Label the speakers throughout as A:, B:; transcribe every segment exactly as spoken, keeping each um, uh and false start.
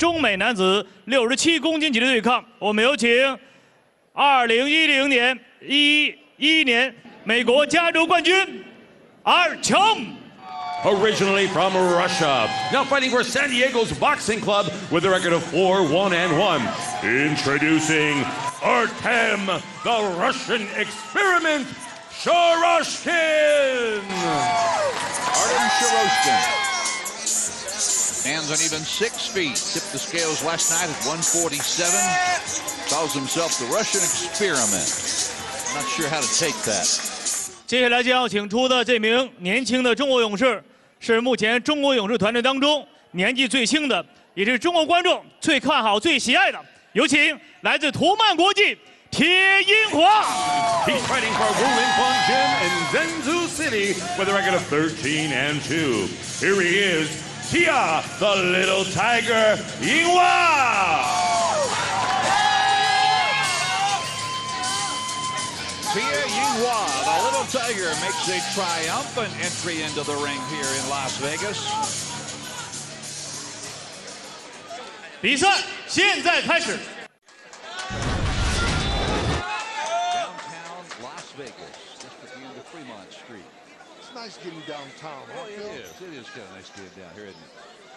A: 中美男子六十七公斤级的对抗。我们有请二零一零年、一一年美国加州冠军二乔姆。
B: Originally from Russia, now fighting for San Diego's boxing club with a record of four one and one. Introducing Artem, the Russian experiment, Sharoshkin.
C: Artem Sharoshkin stands on even six feet. Tipped the scales last night at one forty-seven. Calls himself the Russian experiment. Not sure how to take that.
A: 接下来将要请出的这名年轻的中国勇士，是目前中国勇士团队当中年纪最轻的，也是中国观众最看好、最喜爱的。有请来自图曼国际铁英华。
B: He's fighting for Wulin Gym in Zhengzhou City with a record of thirteen and two. Here he is, Tia, the Little Tiger, Yinghua.
C: Tia Yinghua, the Little Tiger, makes a triumphant entry into the ring here in Las Vegas.
A: 比赛现在开始。
C: Downtown Las Vegas, just at the end of Fremont Street.
D: It's nice getting downtown.
C: Oh, it is. It is kind of nice getting down here, isn't it?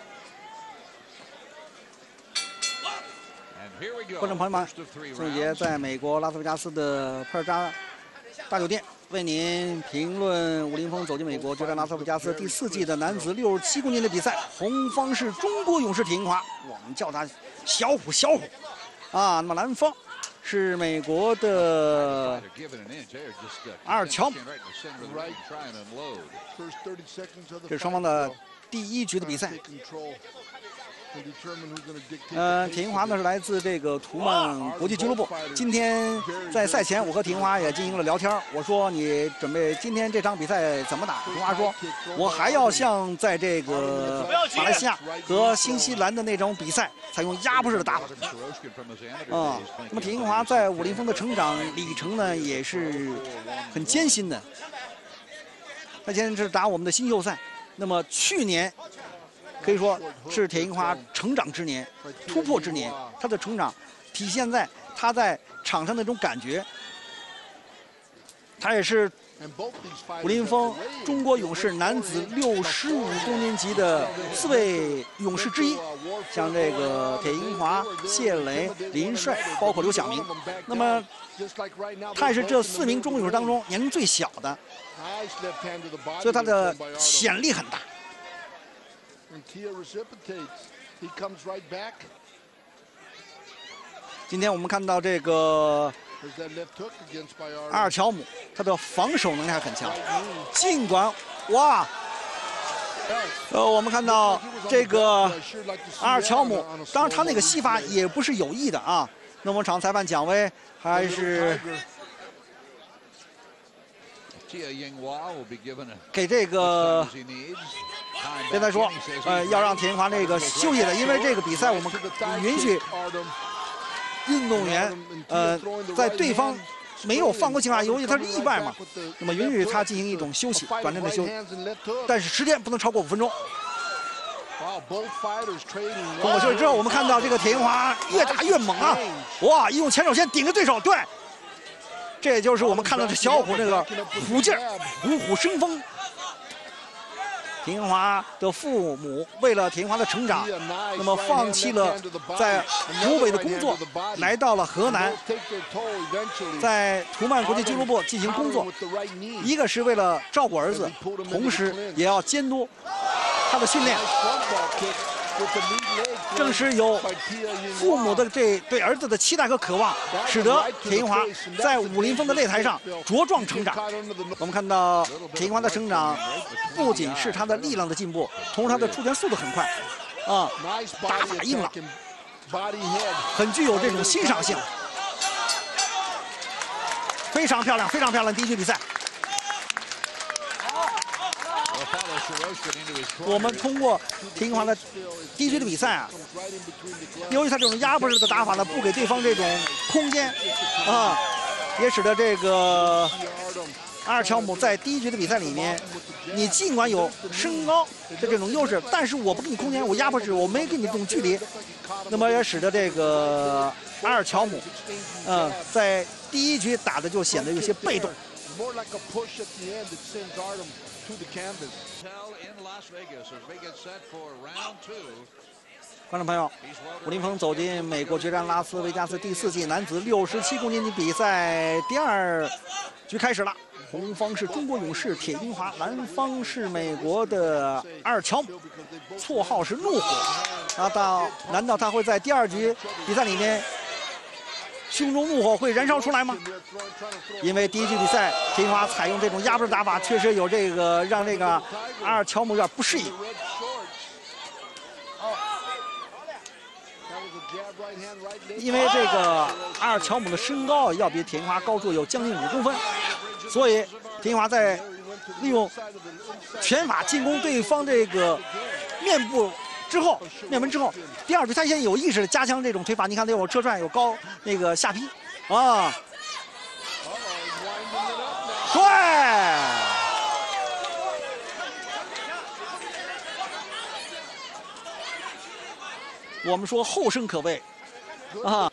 C: And here we go.
E: 观众朋友们，
C: First of three
E: 宋杰
C: rounds.
E: 在美国拉斯维加斯的佩尔扎大酒店为您评论武林风走进美国决战拉斯维加斯第四季的男子六十七公斤的比赛。红方是中国勇士铁英华，我们叫他小虎小虎啊。那么蓝方是美国的阿尔乔姆。这是双方的第一局的比赛。 呃，铁英华呢是来自这个图曼国际俱乐部。今天在赛前，我和铁英华也进行了聊天。我说你准备今天这场比赛怎么打？铁英华说，我还要像在这个马来西亚和新西兰的那种比赛，采用压迫式的打法。啊、嗯，那么铁英华在武林风的成长里程呢，也是很艰辛的。他现在是打我们的新秀赛。那么去年。 可以说是铁英华成长之年、突破之年。他的成长体现在他在场上的那种感觉。他也是武林风中国勇士男子六十五公斤级的四位勇士之一，像这个铁英华、谢磊、林帅，包括刘晓明。那么他也是这四名中国勇士当中年龄最小的，所以他的潜力很大。 今天我们看到这个阿尔乔姆，他的防守能力还很强。尽管哇，呃，我们看到这个阿尔乔姆，当然他那个膝法也不是有意的啊。那么场裁判蒋威还是给这个。 现在说，呃，要让铁英华这个休息的，因为这个比赛我们允许运动员，呃，在对方没有犯规情况下，由于他是意外嘛，那么允许他进行一种休息，短暂的休息，但是时间不能超过五分钟。通过休息之后，我们看到这个铁英华越打越猛啊！哇，一用前手先顶着对手，对，这也就是我们看到这小虎这个虎劲儿，虎虎生风。 铁英华的父母为了铁英华的成长，那么放弃了在湖北的工作，来到了河南，在图曼国际俱乐部进行工作。一个是为了照顾儿子，同时也要监督他的训练。正是有父母的这对儿子的期待和渴望，使得铁英华在武林风的擂台上茁壮成长。我们看到铁英华的成长，不仅是他的力量的进步，同时他的出拳速度很快，啊，打法硬朗，很具有这种欣赏性，非常漂亮，非常漂亮。第一局比赛。 我们通过铁英华的第一局的比赛啊，由于他这种压迫式的打法呢，不给对方这种空间啊，也使得这个阿尔乔姆在第一局的比赛里面，你尽管有身高的这种优势，但是我不给你空间，我压迫式，我没给你这种距离，那么也使得这个阿尔乔姆，嗯、呃，在第一局打的就显得有些被动。观众朋友，武林风走进美国决战拉斯维加斯第四季男子六十七公斤级比赛第二局开始了。红方是中国勇士铁金华，蓝方是美国的阿尔乔姆，绰号是怒火。啊，到难道他会在第二局比赛里面胸中怒火会燃烧出来吗？因为第一局比赛铁金华采用这种压迫打法，确实有这个让这个阿尔乔姆有点不适应。因为这个阿尔乔姆的身高要比铁金华高出有将近五公分，所以铁金华在利用拳法进攻对方这个面部之后，面门之后，第二局他现在有意识的加强这种推法。你看，他有车踹，有高那个下劈，啊，对。我们说后生可畏啊！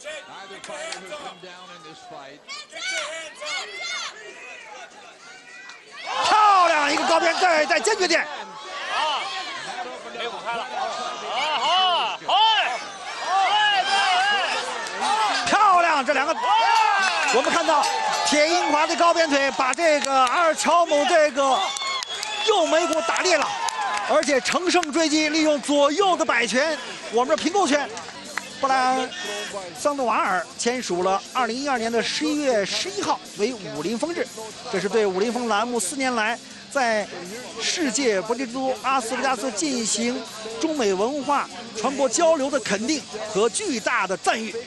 E: 漂亮一个高边，在在坚决点。
A: 啊，没舞开了。啊，好，好，哎，对，
E: 漂亮，这两个，我们看到铁金华的高边腿把这个阿尔乔姆这个右眉骨打裂了。而且乘胜追击，利用左右的摆拳，我们的平勾拳。布兰桑德瓦尔签署了二零一二年的十一月十一号为武林风日，这是对武林风栏目四年来在世界搏击之都拉斯维加斯进行中美文化传播交流的肯定和巨大的赞誉。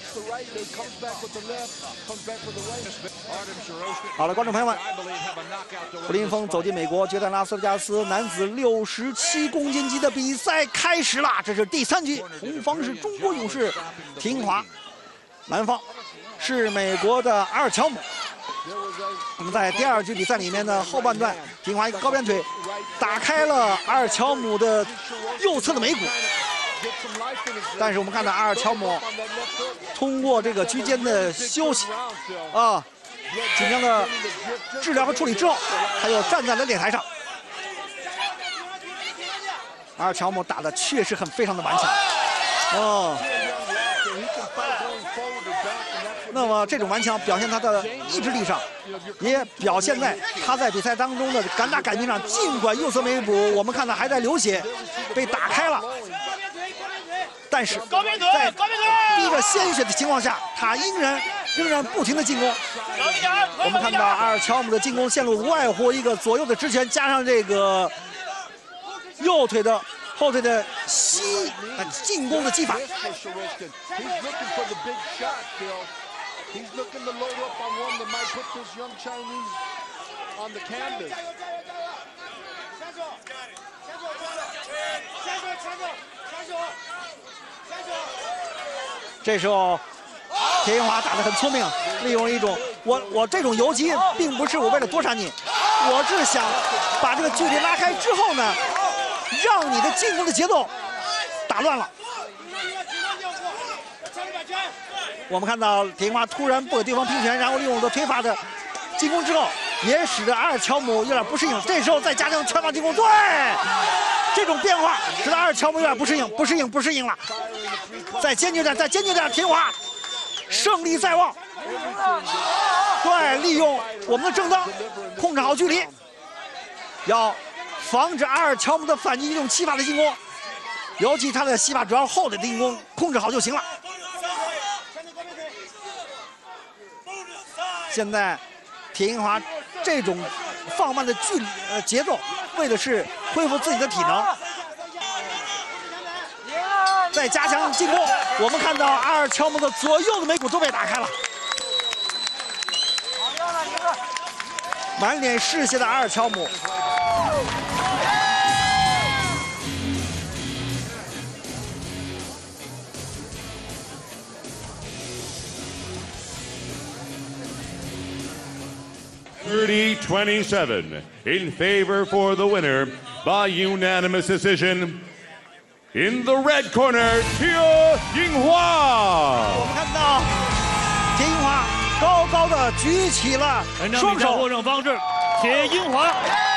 E: 好了，观众朋友们，武林风走进美国决战拉斯维加斯男子六十七公斤级的比赛开始了，这是第三局，红方是中国勇士铁金华，蓝方是美国的阿尔乔姆。那么在第二局比赛里面呢，后半段铁金华一个高边腿打开了阿尔乔姆的右侧的眉骨，但是我们看到阿尔乔姆通过这个区间的休息啊，紧张的治疗和处理之后，他又站在了擂台上。阿尔乔姆打的确实很非常的顽强，哦。那么这种顽强表现他的意志力上，也表现在他在比赛当中的敢打敢拼上。尽管右侧眉骨我们看到还在流血，被打开了，但是在逼着鲜血的情况下，他仍然仍然不停的进攻。我们看到阿尔乔姆的进攻线路无外乎一个左右的直拳，加上这个右腿的后腿的吸呃进攻的击法。
D: He's looking to load up on one that might put this young Chinese on the canvas.
E: 这时候，铁金华打得很聪明，利用一种我我这种游击，并不是我为了躲闪你，我是想把这个距离拉开之后呢，让你的进攻的节奏打乱了。我们看到铁金华突然不给对方拼拳，然后利用了推法的进攻之后，也使得阿尔乔姆有点不适应。这时候再加强拳法进攻，对，这种变化使得阿尔乔姆有点不适应，不适应，不适应了。再坚决点，再坚决点，铁金华胜利在望。对，利用我们的正当控制好距离，要防止阿尔乔姆的反击，用膝法的进攻，尤其他的膝法主要后的进攻控制好就行了。现在，铁金华这种放慢的距离呃节奏，为的是恢复自己的体能。再加强进攻，我们看到阿尔乔姆的左右的眉骨都被打开了。满脸是血的阿尔乔姆。
B: thirty twenty-seven in favor for the winner by unanimous decision. In the red corner, Tie Yinghua.
E: 我们看到铁英华高高的举起了
A: 本场
E: 双手
A: 比赛获胜方式，铁英华。